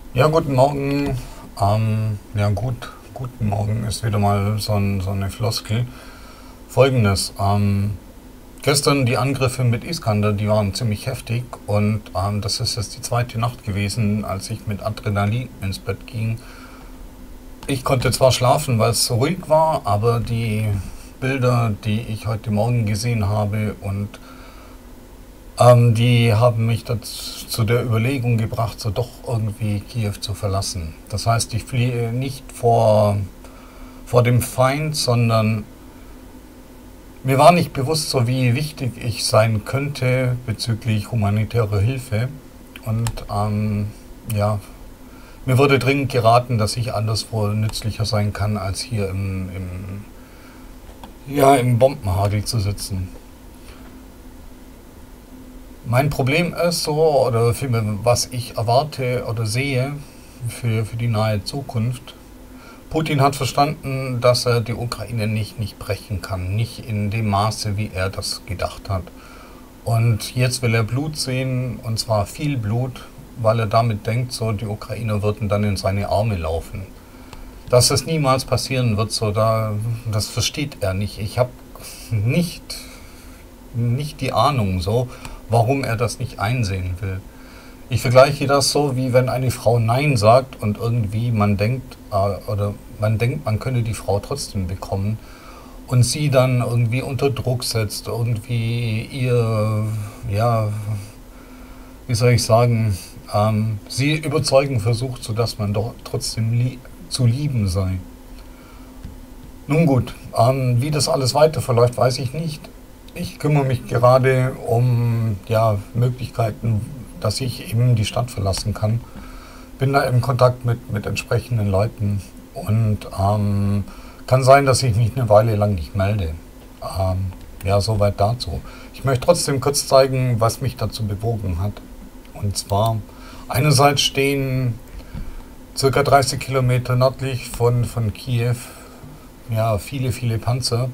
Ja, guten Morgen. Guten Morgen ist wieder mal so eine Floskel. Folgendes, gestern die Angriffe mit Iskander, die waren ziemlich heftig und das ist jetzt die zweite Nacht gewesen, als ich mit Adrenalin ins Bett ging. Ich konnte zwar schlafen, weil es so ruhig war, aber die Bilder, die ich heute Morgen gesehen habe und die haben mich dazu, zu der Überlegung gebracht, so doch irgendwie Kiew zu verlassen. Das heißt, ich fliehe nicht vor dem Feind, sondern mir war nicht bewusst, so wie wichtig ich sein könnte bezüglich humanitärer Hilfe. Und ja, mir wurde dringend geraten, dass ich anderswo nützlicher sein kann, als hier im Bombenhagel zu sitzen. Mein Problem ist so, oder vielmehr, was ich erwarte oder sehe für die nahe Zukunft. Putin hat verstanden, dass er die Ukraine nicht brechen kann, nicht in dem Maße, wie er das gedacht hat. Und jetzt will er Blut sehen, und zwar viel Blut, weil er damit denkt, so die Ukrainer würden dann in seine Arme laufen. Dass das niemals passieren wird, das versteht er nicht. Ich habe nicht, nicht die Ahnung so, warum er das nicht einsehen will. Ich vergleiche das so, wie wenn eine Frau Nein sagt und irgendwie man denkt, man könne die Frau trotzdem bekommen und sie dann irgendwie unter Druck setzt, irgendwie ihr, ja, wie soll ich sagen, sie überzeugen versucht, sodass man doch trotzdem zu lieben sei. Nun gut, wie das alles weiter verläuft, weiß ich nicht. Ich kümmere mich gerade um Möglichkeiten, dass ich eben die Stadt verlassen kann. Bin da im Kontakt mit entsprechenden Leuten und kann sein, dass ich mich eine Weile lang nicht melde. Soweit dazu. Ich möchte trotzdem kurz zeigen, was mich dazu bewogen hat. Und zwar, einerseits stehen ca. 30 Kilometer nördlich von Kiew viele Panzer.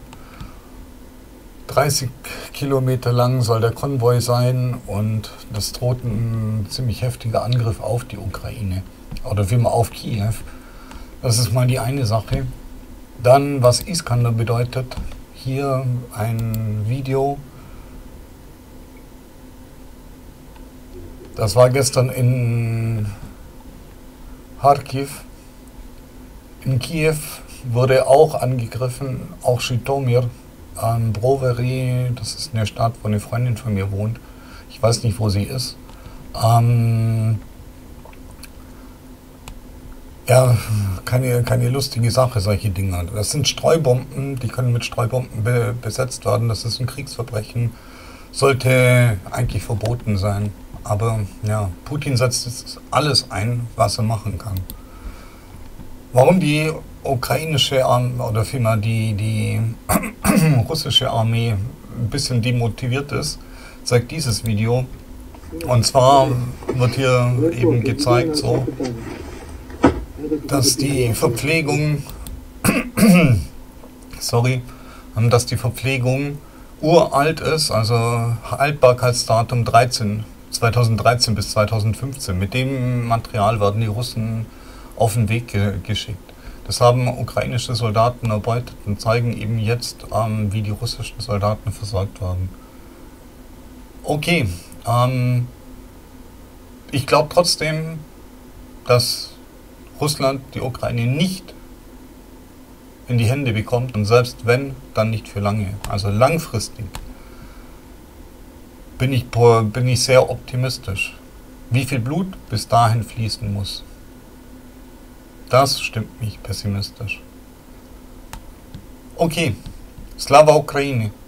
30 Kilometer lang soll der Konvoi sein und das droht ein ziemlich heftiger Angriff auf die Ukraine oder vielmehr auf Kiew. Das ist mal die eine Sache. Dann, was Iskander bedeutet, hier ein Video. Das war gestern in Kharkiv. In Kiew wurde auch angegriffen, auch Schitomir. Brovary, das ist eine Stadt, wo eine Freundin von mir wohnt. Ich weiß nicht, wo sie ist. Keine lustige Sache, solche Dinge. Das sind Streubomben, die können mit Streubomben besetzt werden. Das ist ein Kriegsverbrechen. Sollte eigentlich verboten sein. Aber ja, Putin setzt jetzt alles ein, was er machen kann. Warum die ukrainische Armee oder vielmehr die russische Armee ein bisschen demotiviert ist, zeigt dieses Video. Und zwar wird hier eben gezeigt, so, dass die Verpflegung, dass die Verpflegung uralt ist, also Haltbarkeitsdatum 2013 bis 2015. Mit dem Material werden die Russen auf den Weg geschickt. Das haben ukrainische Soldaten erbeutet und zeigen eben jetzt, wie die russischen Soldaten versorgt werden. Okay, ich glaube trotzdem, dass Russland die Ukraine nicht in die Hände bekommt und selbst wenn, dann nicht für lange. Also langfristig bin ich sehr optimistisch. Wie viel Blut bis dahin fließen muss, das stimmt mich pessimistisch. Okay, Slava Ukraini.